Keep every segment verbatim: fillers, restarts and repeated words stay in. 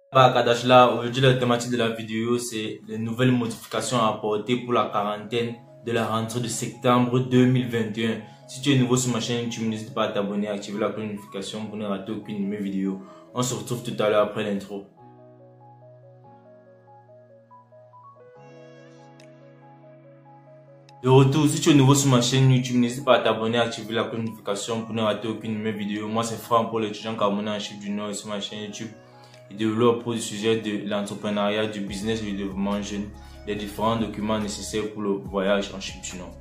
Bah, Kadash là, aujourd'hui la thématique de la vidéo c'est les nouvelles modifications à apporter pour la quarantaine de la rentrée de septembre deux mille vingt et un. Si tu es nouveau sur ma chaîne YouTube, n'hésite pas à t'abonner, à activer la cloche de notification pour ne rater aucune de mes vidéos. On se retrouve tout à l'heure après l'intro. De retour, si tu es nouveau sur ma chaîne YouTube, n'hésite pas à t'abonner, à activer la cloche de notification pour ne rater aucune de mes vidéos. Moi c'est Franck pour l'étudiant camerounais en Chine du Nord et sur ma chaîne YouTube. Il développe pour le sujet de l'entrepreneuriat, du business et du développement jeune, les différents documents nécessaires pour le voyage en Chine du Nord.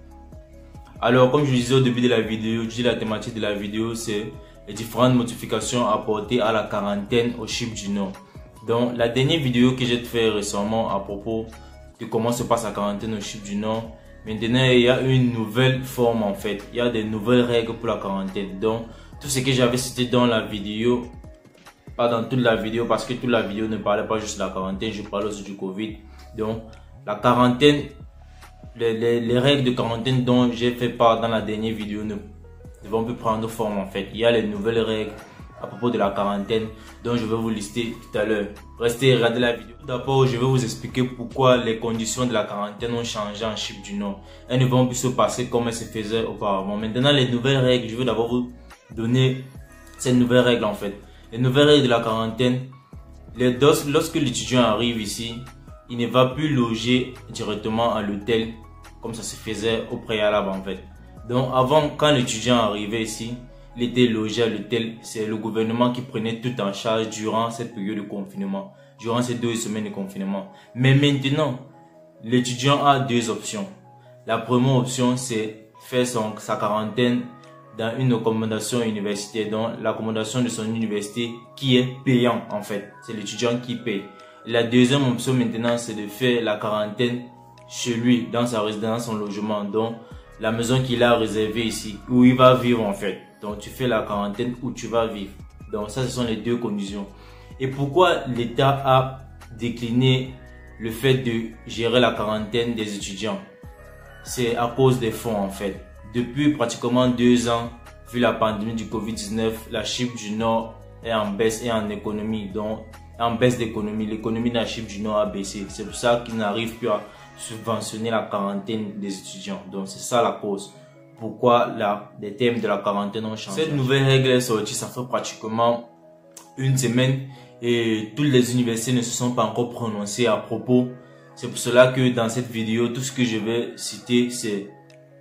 Alors, comme je disais au début de la vidéo, je dis la thématique de la vidéo, c'est les différentes modifications apportées à la quarantaine au Chine du Nord. Donc, la dernière vidéo que j'ai fait récemment à propos de comment se passe la quarantaine au Chine du Nord, maintenant, il y a une nouvelle forme en fait. Il y a des nouvelles règles pour la quarantaine. Donc, tout ce que j'avais cité dans la vidéo, pas dans toute la vidéo parce que toute la vidéo ne parlait pas juste de la quarantaine, je parlais aussi du Covid. Donc, la quarantaine, les, les, les règles de quarantaine dont j'ai fait part dans la dernière vidéo ne, ne vont plus prendre forme en fait. Il y a les nouvelles règles à propos de la quarantaine dont je vais vous lister tout à l'heure. Restez et regardez la vidéo. D'abord, je vais vous expliquer pourquoi les conditions de la quarantaine ont changé en Chine du Nord. Elles ne vont plus se passer comme elles se faisaient auparavant. Maintenant, les nouvelles règles, je vais d'abord vous donner ces nouvelles règles en fait. Les nouvelles règles de la quarantaine, les doses, lorsque l'étudiant arrive ici, il ne va plus loger directement à l'hôtel comme ça se faisait au préalable en fait. Donc avant, quand l'étudiant arrivait ici, il était logé à l'hôtel. C'est le gouvernement qui prenait tout en charge durant cette période de confinement, durant ces deux semaines de confinement. Mais maintenant, l'étudiant a deux options. La première option, c'est faire son, sa quarantaine dans une accommodation universitaire, donc l'accommodation de son université qui est payant en fait. C'est l'étudiant qui paye. La deuxième option maintenant, c'est de faire la quarantaine chez lui, dans sa résidence, son logement, donc la maison qu'il a réservée ici, où il va vivre en fait. Donc tu fais la quarantaine où tu vas vivre. Donc ça, ce sont les deux conditions. Et pourquoi l'État a décliné le fait de gérer la quarantaine des étudiants? C'est à cause des fonds en fait. Depuis pratiquement deux ans, vu la pandémie du Covid dix-neuf, la Chine du Nord est en baisse et en économie. Donc, en baisse d'économie, l'économie de la Chine du Nord a baissé. C'est pour ça qu'ils n'arrivent plus à subventionner la quarantaine des étudiants. Donc, c'est ça la cause. Pourquoi la, les thèmes de la quarantaine ont changé. Cette nouvelle règle est sortie, ça fait pratiquement une semaine et toutes les universités ne se sont pas encore prononcées à propos. C'est pour cela que dans cette vidéo, tout ce que je vais citer, c'est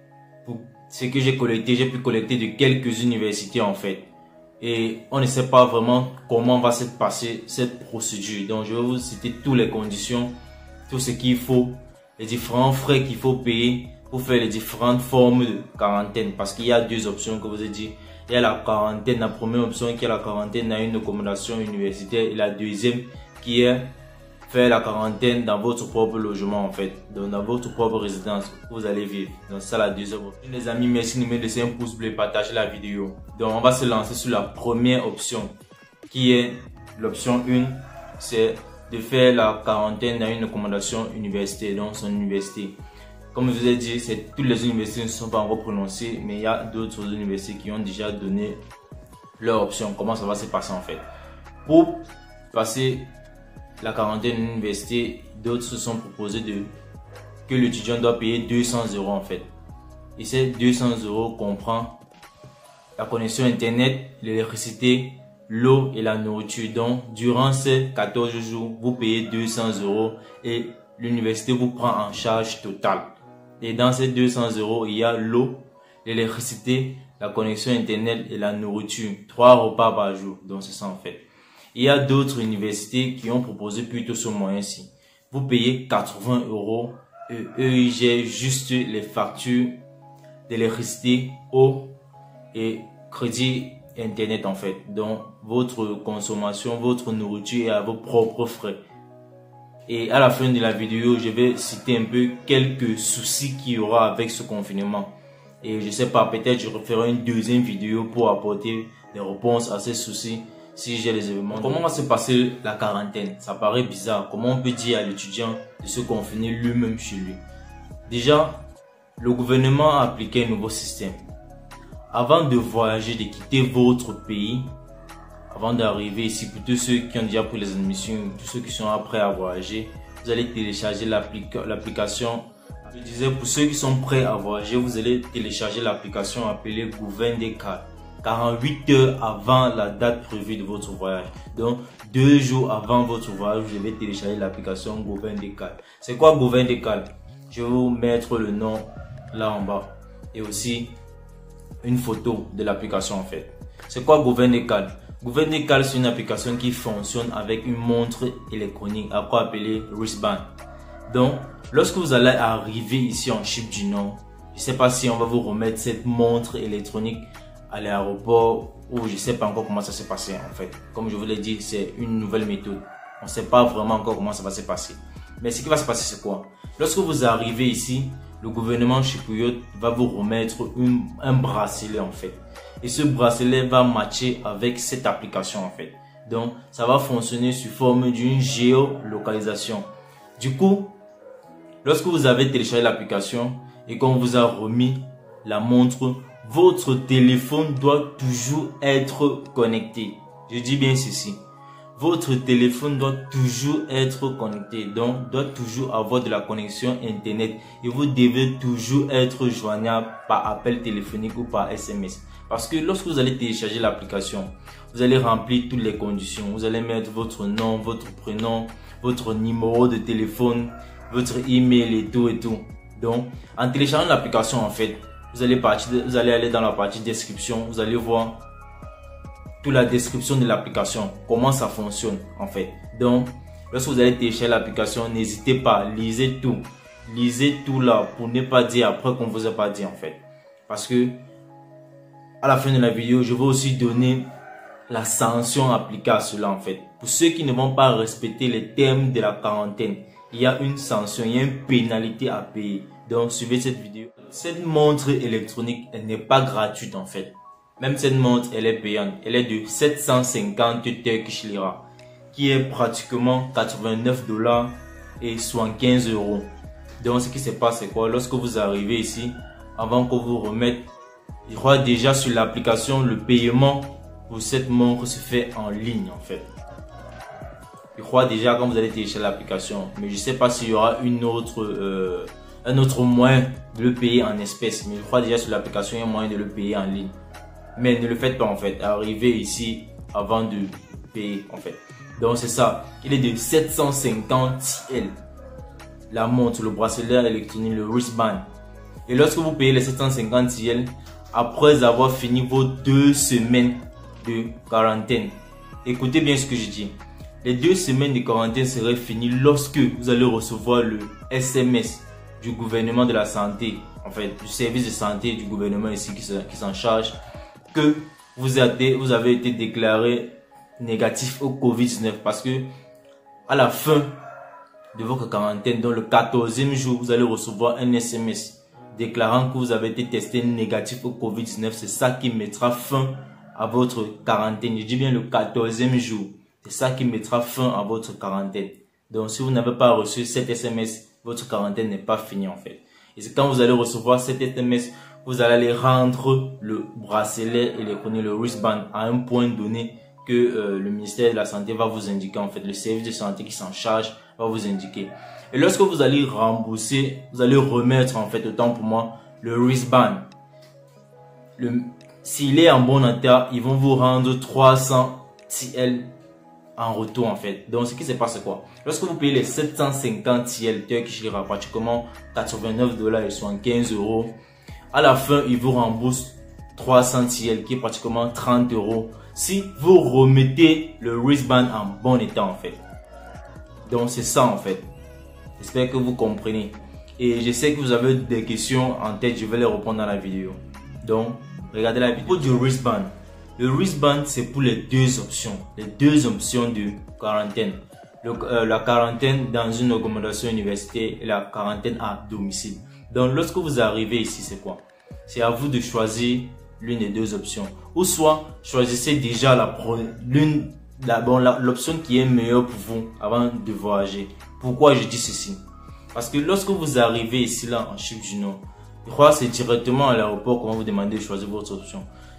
ce que j'ai collecté, j'ai pu collecter de quelques universités en fait. Et on ne sait pas vraiment comment va se passer cette procédure. Donc je vais vous citer toutes les conditions, tout ce qu'il faut, les différents frais qu'il faut payer pour faire les différentes formes de quarantaine. Parce qu'il y a deux options que je vous ai dit. Il y a la quarantaine, la première option qui est la quarantaine dans une accommodation universitaire. Et la deuxième qui est faire la quarantaine dans votre propre logement en fait, donc dans votre propre résidence où vous allez vivre. Donc ça la deuxième option. Les amis, merci de me laisser un pouce bleu et partager la vidéo. Donc on va se lancer sur la première option qui est l'option un, c'est de faire la quarantaine dans une accommodation universitaire, donc son université. Comme je vous ai dit, c'est toutes les universités ne sont pas encore prononcées, mais il y a d'autres universités qui ont déjà donné leur option. Comment ça va se passer en fait? Pour passer la quarantaine à l'université, d'autres se sont proposés de que l'étudiant doit payer deux cents euros en fait. Et ces deux cents euros comprend la connexion internet, l'électricité, l'eau et la nourriture. Donc durant ces quatorze jours, vous payez deux cents euros et l'université vous prend en charge totale. Et dans ces deux cents euros, il y a l'eau, l'électricité, la connexion internet et la nourriture. Trois repas par jour. Donc c'est ça en fait. Il y a d'autres universités qui ont proposé plutôt ce moyen-ci. Vous payez quatre-vingts euros et eux, ils gèrent juste les factures d'électricité, eau et crédit internet en fait. Donc, votre consommation, votre nourriture est à vos propres frais. Et à la fin de la vidéo, je vais citer un peu quelques soucis qu'il y aura avec ce confinement. Et je sais pas, peut-être je referai une deuxième vidéo pour apporter des réponses à ces soucis. Si j'ai les événements. Comment va se passer la quarantaine? Ça paraît bizarre. Comment on peut dire à l'étudiant de se confiner lui-même chez lui? Déjà, le gouvernement a appliqué un nouveau système. Avant de voyager, de quitter votre pays, avant d'arriver ici, pour tous ceux qui ont déjà pris les admissions, tous ceux qui sont prêts à voyager, vous allez télécharger l'application. Je disais, pour ceux qui sont prêts à voyager, vous allez télécharger l'application appelée GouverneDécalé. quarante-huit heures avant la date prévue de votre voyage. Donc, deux jours avant votre voyage, vous devez télécharger l'application GouverneDécalé. C'est quoi GouverneDécalé? Je vais vous mettre le nom là en bas et aussi une photo de l'application en fait. C'est quoi GouverneDécalé? GouverneDécalé, c'est une application qui fonctionne avec une montre électronique, à quoi appeler wristband. Donc, lorsque vous allez arriver ici en Chypre du Nord, je ne sais pas si on va vous remettre cette montre électronique à l'aéroport ou je ne sais pas encore comment ça s'est passé en fait. Comme je vous l'ai dit, c'est une nouvelle méthode. On ne sait pas vraiment encore comment ça va se passer. Mais ce qui va se passer, c'est quoi? Lorsque vous arrivez ici, le gouvernement chypriote va vous remettre une, un bracelet en fait. Et ce bracelet va matcher avec cette application en fait. Donc, ça va fonctionner sous forme d'une géolocalisation. Du coup, lorsque vous avez téléchargé l'application et qu'on vous a remis la montre, votre téléphone doit toujours être connecté. Je dis bien ceci. Votre téléphone doit toujours être connecté. Donc, doit toujours avoir de la connexion Internet. Et vous devez toujours être joignable par appel téléphonique ou par S M S. Parce que lorsque vous allez télécharger l'application, vous allez remplir toutes les conditions. Vous allez mettre votre nom, votre prénom, votre numéro de téléphone, votre email et tout et tout. Donc, en téléchargeant l'application, en fait, vous allez partir, vous allez aller dans la partie description. Vous allez voir toute la description de l'application, comment ça fonctionne en fait. Donc, lorsque vous allez télécharger l'application, n'hésitez pas, lisez tout. Lisez tout là pour ne pas dire après qu'on vous a pas dit en fait. Parce que à la fin de la vidéo, je vais aussi donner la sanction appliquée à cela en fait. Pour ceux qui ne vont pas respecter les termes de la quarantaine, il y a une sanction, il y a une pénalité à payer. Donc, suivez cette vidéo. Cette montre électronique, elle n'est pas gratuite en fait. Même cette montre, elle est payante. Elle est de sept cent cinquante Turkish Lira, qui est pratiquement quatre-vingt-neuf dollars et soixante-quinze euros. Donc, ce qui se passe, c'est quoi? Lorsque vous arrivez ici, avant qu'on vous remette, je crois déjà sur l'application, le paiement pour cette montre se fait en ligne en fait. Je crois déjà quand vous allez télécharger l'application, mais je ne sais pas s'il y aura une autre, euh, un autre moyen de le payer en espèces. Mais je crois déjà sur l'application, il y a un moyen de le payer en ligne. Mais ne le faites pas en fait. Arrivez ici avant de payer en fait. Donc c'est ça. Il est de sept cent cinquante T L. La montre, le bracelet électronique, le wristband. Et lorsque vous payez les sept cent cinquante T L, après avoir fini vos deux semaines de quarantaine, écoutez bien ce que je dis. Les deux semaines de quarantaine seraient finies lorsque vous allez recevoir le S M S du gouvernement de la santé, en fait, du service de santé du gouvernement ici qui s'en charge, que vous avez, vous avez été déclaré négatif au Covid dix-neuf. Parce que à la fin de votre quarantaine, dans le quatorzième jour, vous allez recevoir un S M S déclarant que vous avez été testé négatif au Covid dix-neuf. C'est ça qui mettra fin à votre quarantaine. Je dis bien le quatorzième jour. C'est ça qui mettra fin à votre quarantaine. Donc, si vous n'avez pas reçu cet S M S, votre quarantaine n'est pas finie en fait. Et c'est quand vous allez recevoir cet S M S, vous allez aller rendre le bracelet électronique, le wristband, à un point donné que euh, le ministère de la Santé va vous indiquer en fait. Le service de santé qui s'en charge va vous indiquer. Et lorsque vous allez rembourser, vous allez remettre en fait, autant pour moi, le wristband. S'il est en bon état, ils vont vous rendre trois cents T L en retour en fait. Donc ce qui se passe c'est quoi? Lorsque vous payez les sept cent cinquante T L Turkish Lira, pratiquement quatre-vingt-neuf dollars et soixante-quinze euros, à la fin ils vous remboursent trois cents T L qui est pratiquement trente euros si vous remettez le wristband en bon état en fait. Donc c'est ça en fait. J'espère que vous comprenez. Et je sais que vous avez des questions en tête, je vais les répondre dans la vidéo. Donc regardez la vidéo du wristband. Le wristband, c'est pour les deux options, les deux options de quarantaine. Le, euh, la quarantaine dans une accommodation universitaire et la quarantaine à domicile. Donc, lorsque vous arrivez ici, c'est quoi? C'est à vous de choisir l'une des deux options. Ou soit, choisissez déjà la l'une, la, bon, l'option qui est meilleure pour vous avant de voyager. Pourquoi je dis ceci? Parce que lorsque vous arrivez ici, là, en Chypre du Nord, je crois que c'est directement à l'aéroport qu'on va vous demander de choisir votre option.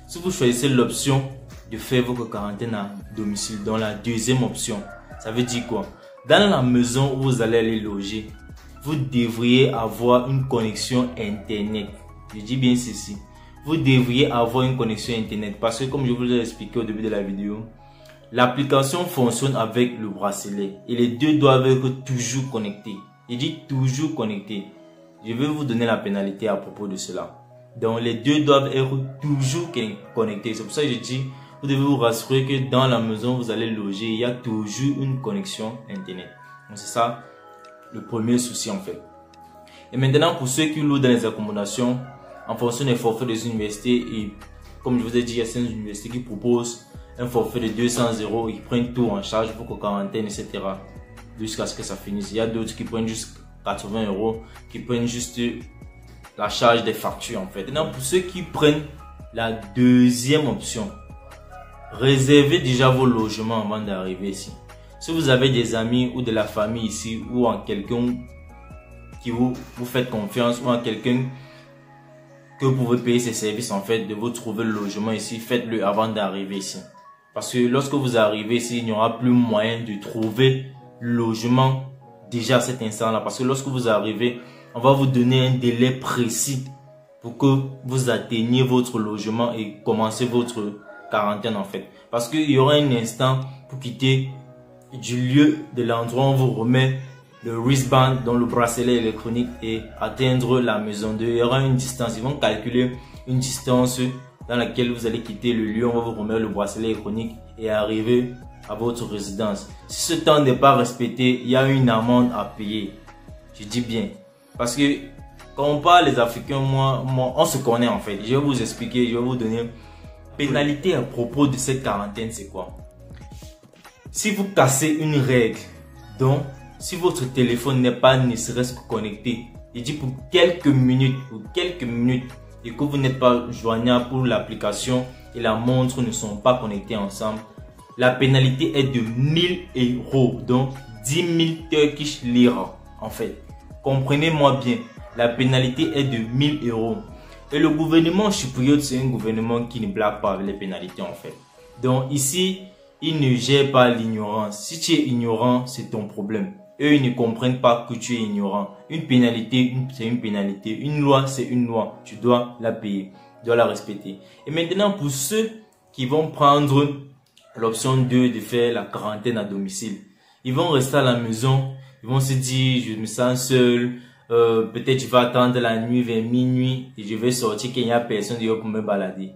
Si vous choisissez l'option de faire votre quarantaine à domicile, dans la deuxième option, ça veut dire quoi? Dans la maison où vous allez aller loger, vous devriez avoir une connexion internet. Je dis bien ceci. Vous devriez avoir une connexion internet parce que comme je vous l'ai expliqué au début de la vidéo, l'application fonctionne avec le bracelet et les deux doivent être toujours connectés. Je dis toujours connectés. Je vais vous donner la pénalité à propos de cela. Donc les deux doivent être toujours connectés. C'est pour ça que je dis, vous devez vous rassurer que dans la maison où vous allez loger, il y a toujours une connexion internet. Donc c'est ça le premier souci en fait. Et maintenant pour ceux qui louent dans les accommodations, en fonction des forfaits des universités, et comme je vous ai dit, il y a certaines universités qui proposent un forfait de deux cents euros, ils prennent tout en charge pour que quarantaine, et cetera. Jusqu'à ce que ça finisse. Il y a d'autres qui prennent juste quatre-vingts euros, qui prennent juste la charge des factures en fait. Maintenant pour ceux qui prennent la deuxième option, réservez déjà vos logements avant d'arriver ici. Si vous avez des amis ou de la famille ici, ou en quelqu'un qui vous, vous faites confiance, ou en quelqu'un que vous pouvez payer ses services en fait, de vous trouver le logement ici, faites-le avant d'arriver ici. Parce que lorsque vous arrivez ici, il n'y aura plus moyen de trouver le logement déjà à cet instant-là. Parce que lorsque vous arrivez, on va vous donner un délai précis pour que vous atteigniez votre logement et commencez votre quarantaine en fait. Parce qu'il y aura un instant pour quitter du lieu de l'endroit où on vous remet le wristband dans le bracelet électronique et atteindre la maison deux. Il y aura une distance. Ils vont calculer une distance dans laquelle vous allez quitter le lieu. On va vous remettre le bracelet électronique et arriver à votre résidence. Si ce temps n'est pas respecté, il y a une amende à payer. Je dis bien. Parce que quand on parle les Africains, moi, moi, on se connaît en fait. Je vais vous expliquer, je vais vous donner pénalité à propos de cette quarantaine. C'est quoi? Si vous cassez une règle, donc si votre téléphone n'est pas ne serait-ce que connecté, il dit pour quelques minutes, pour quelques minutes, et que vous n'êtes pas joignable pour l'application et la montre ne sont pas connectés ensemble, la pénalité est de mille euros, donc dix mille Turkish lira en fait. Comprenez-moi bien, la pénalité est de mille euros. Et le gouvernement chypriote, c'est un gouvernement qui ne blague pas avec les pénalités en fait. Donc ici, il ne gère pas l'ignorance. Si tu es ignorant, c'est ton problème. Eux, ils ne comprennent pas que tu es ignorant. Une pénalité, c'est une pénalité. Une loi, c'est une loi. Tu dois la payer. Tu dois la respecter. Et maintenant, pour ceux qui vont prendre l'option deux de faire la quarantaine à domicile, ils vont rester à la maison. Ils vont se dire, je me sens seul. Euh, Peut-être je vais attendre la nuit vers minuit et je vais sortir qu'il n'y a personne dehors pour me balader.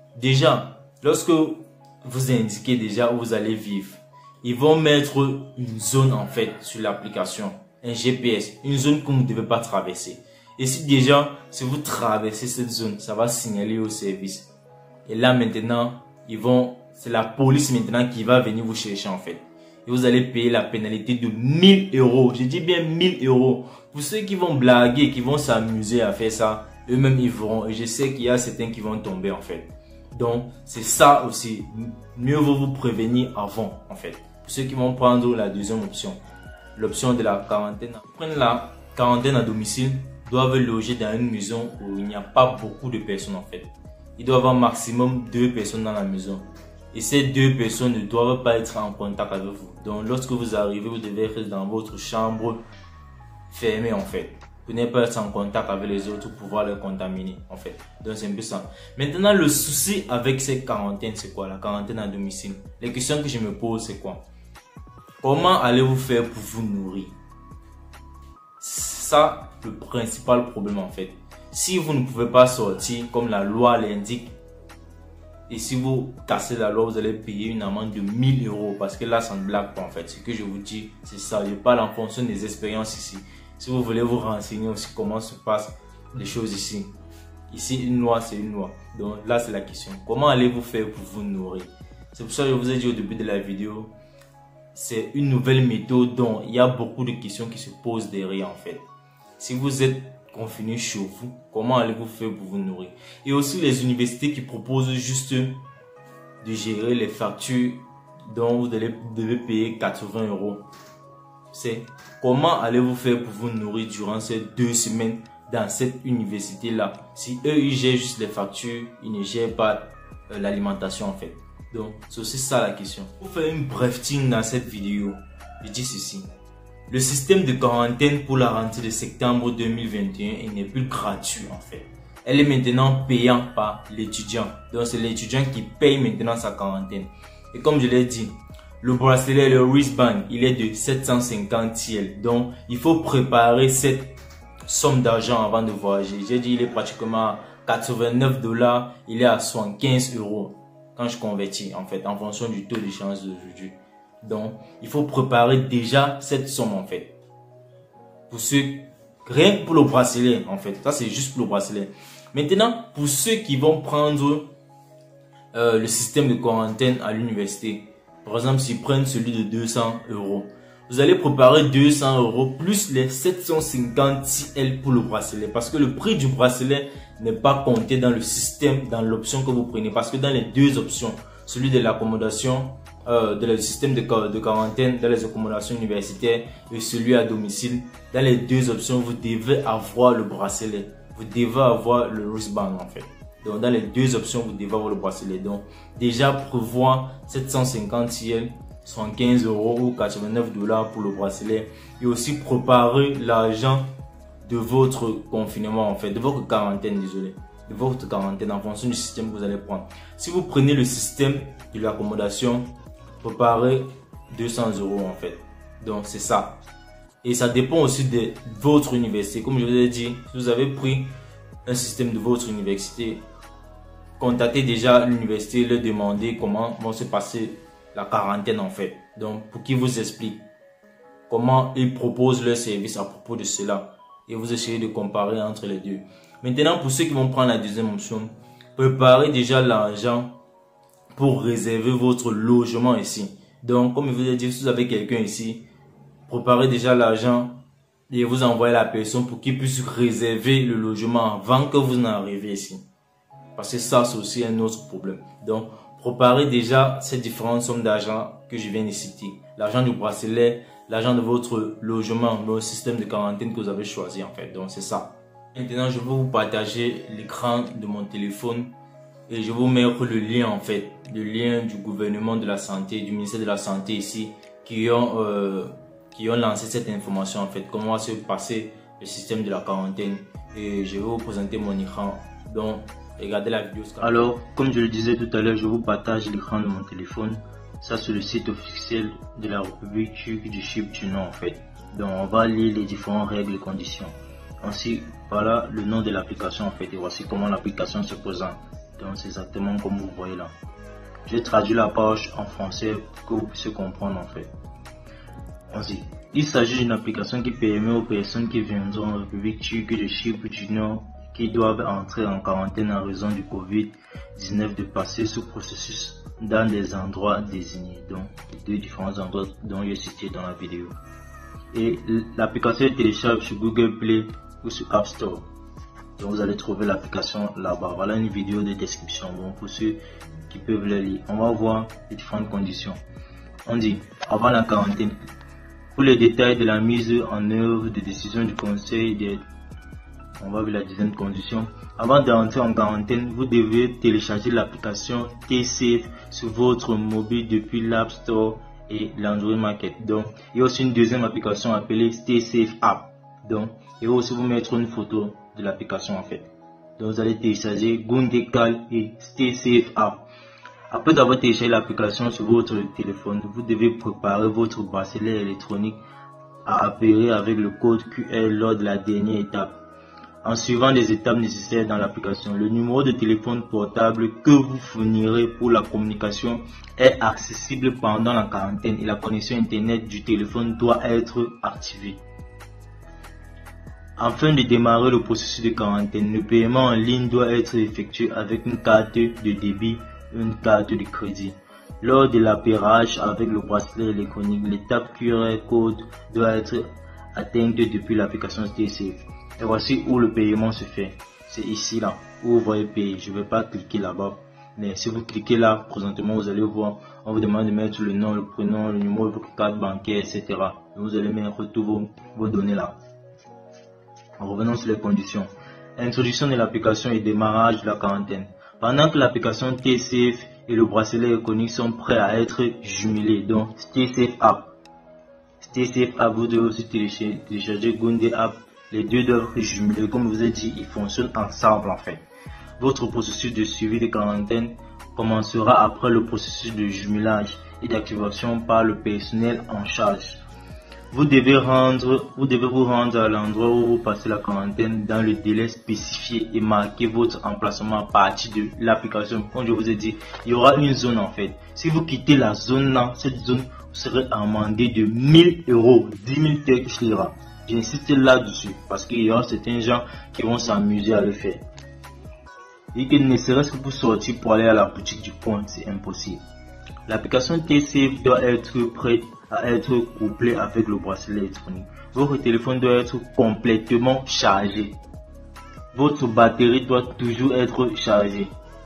Déjà, lorsque vous indiquez déjà où vous allez vivre, ils vont mettre une zone en fait sur l'application, un G P S, une zone que vous ne devez pas traverser. Et si déjà, si vous traversez cette zone, ça va signaler au service. Et là maintenant, ils vont, c'est la police maintenant qui va venir vous chercher en fait. Et vous allez payer la pénalité de mille euros. Je dis bien mille euros. Pour ceux qui vont blaguer, qui vont s'amuser à faire ça, eux-mêmes ils feront. Et je sais qu'il y a certains qui vont tomber en fait. Donc, c'est ça aussi. Mieux vaut vous prévenir avant, en fait. Pour ceux qui vont prendre la deuxième option, l'option de la quarantaine. Prendre la quarantaine à domicile, doivent loger dans une maison où il n'y a pas beaucoup de personnes, en fait. Il doit y avoir maximum deux personnes dans la maison. Et ces deux personnes ne doivent pas être en contact avec vous. Donc, lorsque vous arrivez, vous devez être dans votre chambre fermée, en fait. Vous n'êtes pas être en contact avec les autres pour pouvoir les contaminer en fait. Donc c'est un peu ça. Maintenant le souci avec ces quarantaines c'est quoi? La quarantaine à domicile. Les questions que je me pose c'est quoi? Comment allez-vous faire pour vous nourrir? C'est ça le principal problème en fait. Si vous ne pouvez pas sortir comme la loi l'indique, et si vous cassez la loi, vous allez payer une amende de mille euros parce que là ça ne blague pas en fait. Ce que je vous dis c'est ça. Je parle en fonction des expériences ici. Si vous voulez vous renseigner aussi comment se passent les choses ici. Ici, une loi, c'est une loi. Donc là, c'est la question. Comment allez-vous faire pour vous nourrir? C'est pour ça que je vous ai dit au début de la vidéo, c'est une nouvelle méthode dont il y a beaucoup de questions qui se posent derrière en fait. Si vous êtes confiné chez vous, comment allez-vous faire pour vous nourrir? Et aussi les universités qui proposent juste de gérer les factures dont vous devez, vous devez payer quatre-vingts euros. C'est comment allez-vous faire pour vous nourrir durant ces deux semaines dans cette université-là? Si eux, ils gèrent juste les factures, ils ne gèrent pas euh, l'alimentation en fait. Donc c'est aussi ça la question. Pour faire une bref thing dans cette vidéo, je dis ceci. Le système de quarantaine pour la rentrée de septembre deux mille vingt et un n'est plus gratuit en fait. Elle est maintenant payante par l'étudiant. Donc c'est l'étudiant qui paye maintenant sa quarantaine. Et comme je l'ai dit, le bracelet, le wristband, il est de sept cent cinquante yens. Donc il faut préparer cette somme d'argent avant de voyager. J'ai dit il est pratiquement à quatre-vingt-neuf dollars, il est à soixante-quinze euros quand je convertis en fait en fonction du taux d'échange d'aujourd'hui. Donc il faut préparer déjà cette somme en fait. Pour ceux, rien que pour le bracelet en fait, ça c'est juste pour le bracelet. Maintenant pour ceux qui vont prendre euh, le système de quarantaine à l'université, par exemple s'ils prennent celui de deux cents euros, vous allez préparer deux cents euros plus les sept cent cinquante yens pour le bracelet. Parce que le prix du bracelet n'est pas compté dans le système, dans l'option que vous prenez. Parce que dans les deux options, celui de l'accommodation, euh, de le système de, de quarantaine, dans les accommodations universitaires et celui à domicile, dans les deux options, vous devez avoir le bracelet. Vous devez avoir le wristband en fait. Donc dans les deux options, vous devez avoir le bracelet. Donc déjà prévoir sept cent cinquante yens, soixante-quinze euros ou quatre-vingt-neuf dollars pour le bracelet, et aussi préparer l'argent de votre confinement en fait, de votre quarantaine, désolé, de votre quarantaine en fonction du système que vous allez prendre. Si vous prenez le système de l'accommodation, préparez deux cents euros en fait. Donc c'est ça. Et ça dépend aussi de votre université. Comme je vous ai dit, si vous avez pris un système de votre université, contactez déjà l'université, leur demander comment vont se passer la quarantaine en fait. Donc pour qu'ils vous expliquent comment ils proposent leur service à propos de cela. Et vous essayez de comparer entre les deux. Maintenant pour ceux qui vont prendre la deuxième option, préparez déjà l'argent pour réserver votre logement ici. Donc comme je vous ai dit, si vous avez quelqu'un ici, préparez déjà l'argent et vous envoyez la personne pour qu'il puisse réserver le logement avant que vous n'arriviez ici. Parce que ça c'est aussi un autre problème. Donc préparez déjà ces différentes sommes d'argent que je viens de citer. L'argent du bracelet, l'argent de votre logement, le système de quarantaine que vous avez choisi en fait. Donc c'est ça. Maintenant je vais vous partager l'écran de mon téléphone et je vais vous mettre le lien en fait. Le lien du gouvernement de la santé, du ministère de la santé ici, qui ont, euh, qui ont lancé cette information en fait. Comment va se passer le système de la quarantaine. Et je vais vous présenter mon écran. Donc regardez la vidéo. Alors, comme je le disais tout à l'heure, je vous partage l'écran de mon téléphone. Ça, c'est le site officiel de la République turque du Chypre du Nord, en fait. Donc, on va lire les différentes règles et conditions. Ainsi, voilà le nom de l'application, en fait. Et voici comment l'application se présente. Donc, c'est exactement comme vous voyez là. Je traduis la page en français pour que vous puissiez comprendre, en fait. Ainsi, il s'agit d'une application qui permet aux personnes qui viendront en République turque du Chypre du Nord qui doivent entrer en quarantaine en raison du Covid dix-neuf de passer ce processus dans des endroits désignés, donc deux différents endroits dont j'ai cité dans la vidéo. Et l'application est téléchargeable sur Google Play ou sur App Store. Donc vous allez trouver l'application là-bas. Voilà une vidéo de description. Bon, pour ceux qui peuvent la lire, on va voir les différentes conditions. On dit avant la quarantaine. Pour les détails de la mise en œuvre des décisions du Conseil des On va voir la deuxième condition. Avant d'entrer en quarantaine, vous devez télécharger l'application T-Safe sur votre mobile depuis l'App Store et l'Android Market. Donc, il y a aussi une deuxième application appelée T-Safe App. Donc, il va aussi vous mettre une photo de l'application en fait. Donc, vous allez télécharger Gundekal et T-Safe App. Après avoir téléchargé l'application sur votre téléphone, vous devez préparer votre bracelet électronique à appuyer avec le code Q R lors de la dernière étape. En suivant les étapes nécessaires dans l'application, le numéro de téléphone portable que vous fournirez pour la communication est accessible pendant la quarantaine et la connexion internet du téléphone doit être activée. Afin de démarrer le processus de quarantaine, le paiement en ligne doit être effectué avec une carte de débit ou une carte de crédit. Lors de l'appairage avec le bracelet électronique, l'étape Q R code doit être atteinte depuis l'application T-Safe. Et voici où le paiement se fait. C'est ici là où vous voyez payer. Je ne vais pas cliquer là-bas. Mais si vous cliquez là, présentement vous allez voir, on vous demande de mettre le nom, le prénom, le numéro de votre carte bancaire, et cetera. Et vous allez mettre tous vos, vos données là. En revenant sur les conditions. Introduction de l'application et démarrage de la quarantaine. Pendant que l'application T-Safe et le bracelet électronique sont prêts à être jumelés. Donc T-Safe App. T-Safe App, vous devez aussi télécharger, télécharger Gunde App. Les deux doivent être jumelés. Comme je vous ai dit, ils fonctionnent ensemble en fait. Votre processus de suivi de quarantaine commencera après le processus de jumelage et d'activation par le personnel en charge. Vous devez, rendre, vous devez vous rendre à l'endroit où vous passez la quarantaine dans le délai spécifié et marquer votre emplacement à partir de l'application. Comme je vous ai dit, il y aura une zone en fait. Si vous quittez la zone là, cette zone vous serez amendé de mille euros, dix mille Turkish lira. J'insiste là-dessus parce qu'il y aura certains gens qui vont s'amuser à le faire. Et que ne serait-ce que pour sortir pour aller à la boutique du coin, c'est impossible. L'application T-Safe doit être prête à être couplée avec le bracelet électronique. Votre téléphone doit être complètement chargé. Votre batterie doit toujours être chargée.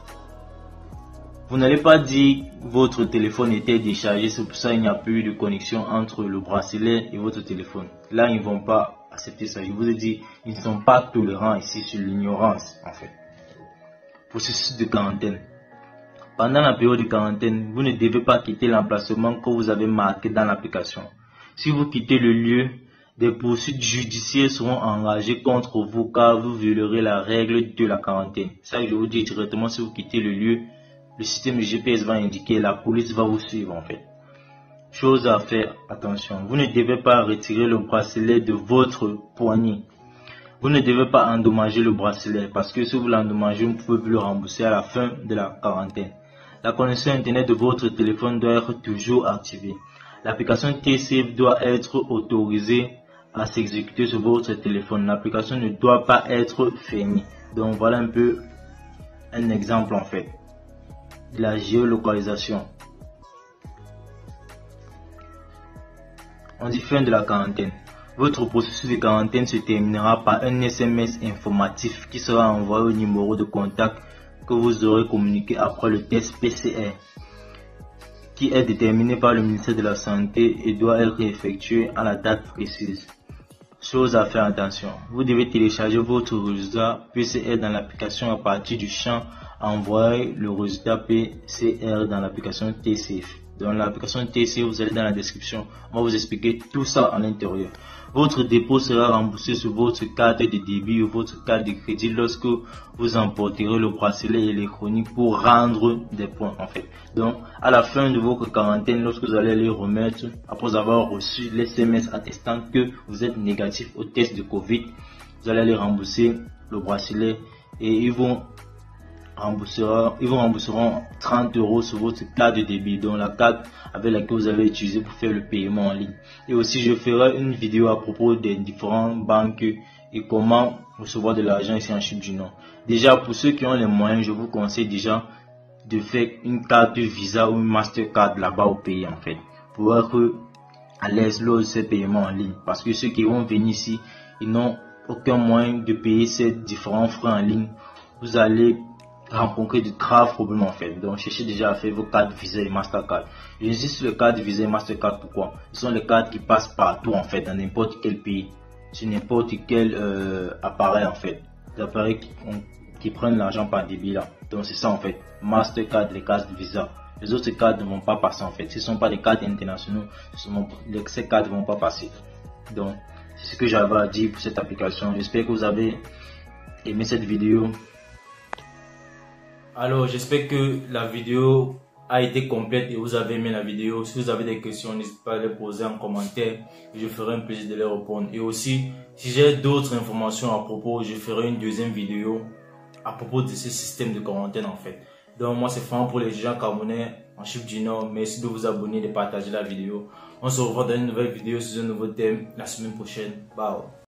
Vous n'allez pas dire que votre téléphone était déchargé, c'est pour ça qu'il n'y a plus de connexion entre le bracelet et votre téléphone. Là, ils ne vont pas accepter ça. Je vous ai dit, ils ne sont pas tolérants ici sur l'ignorance en fait. Processus de quarantaine. Pendant la période de quarantaine, vous ne devez pas quitter l'emplacement que vous avez marqué dans l'application. Si vous quittez le lieu, des poursuites judiciaires seront engagées contre vous car vous violerez la règle de la quarantaine. Ça, je vous dis directement, si vous quittez le lieu, le système de G P S va indiquer, la police va vous suivre en fait. Chose à faire, attention, vous ne devez pas retirer le bracelet de votre poignet. Vous ne devez pas endommager le bracelet parce que si vous l'endommagez, vous ne pouvez plus le rembourser à la fin de la quarantaine. La connexion internet de votre téléphone doit être toujours activée. L'application T-Safe doit être autorisée à s'exécuter sur votre téléphone. L'application ne doit pas être fermée. Donc voilà un peu un exemple en fait de la géolocalisation. On dit fin de la quarantaine. Votre processus de quarantaine se terminera par un S M S informatif qui sera envoyé au numéro de contact que vous aurez communiqué après le test P C R, qui est déterminé par le ministère de la Santé et doit être effectué à la date précise. Chose à faire attention, vous devez télécharger votre résultat P C R dans l'application à partir du champ envoyer le résultat P C R dans l'application T-Safe. Dans l'application T-Safe, vous allez dans la description, on va vous expliquer tout ça à l'intérieur. Votre dépôt sera remboursé sur votre carte de débit ou votre carte de crédit lorsque vous emporterez le bracelet électronique pour rendre des points en fait. Donc à la fin de votre quarantaine, lorsque vous allez les remettre, après avoir reçu l'S M S attestant que vous êtes négatif au test de Covid, vous allez les rembourser le bracelet et ils vont rembourseront, ils vous rembourseront trente euros sur votre carte de débit, donc la carte avec laquelle vous avez utilisé pour faire le paiement en ligne. Et aussi, je ferai une vidéo à propos des différentes banques et comment recevoir de l'argent ici en Chine du Nord. Déjà, pour ceux qui ont les moyens, je vous conseille déjà de faire une carte Visa ou une Mastercard là-bas au pays en fait, pour être à l'aise lors de ces paiements en ligne. Parce que ceux qui vont venir ici, ils n'ont aucun moyen de payer ces différents frais en ligne. Vous allez rencontrer de graves problèmes en fait. Donc cherchez déjà à faire vos cartes Visa et Mastercard. J'insiste sur les cartes Visa et Mastercard. Pourquoi? Ce sont les cartes qui passent partout en fait, dans n'importe quel pays, sur n'importe quel euh, appareil en fait, des appareils qui, qui prennent l'argent par débit là. Donc c'est ça en fait, Mastercard, les cartes Visa. Les autres cartes ne vont pas passer en fait. Ce ne sont pas des cartes internationales, ces cartes ne vont pas passer. Donc c'est ce que j'avais à dire pour cette application. J'espère que vous avez aimé cette vidéo. Alors, j'espère que la vidéo a été complète et vous avez aimé la vidéo. Si vous avez des questions, n'hésitez pas à les poser en commentaire et je ferai un plaisir de les répondre. Et aussi, si j'ai d'autres informations à propos, je ferai une deuxième vidéo à propos de ce système de quarantaine en fait. Donc, moi, c'est Franck pour les gens camerounais en Chine du Nord. Merci de vous abonner et de partager la vidéo. On se revoit dans une nouvelle vidéo sur un nouveau thème la semaine prochaine. Bye.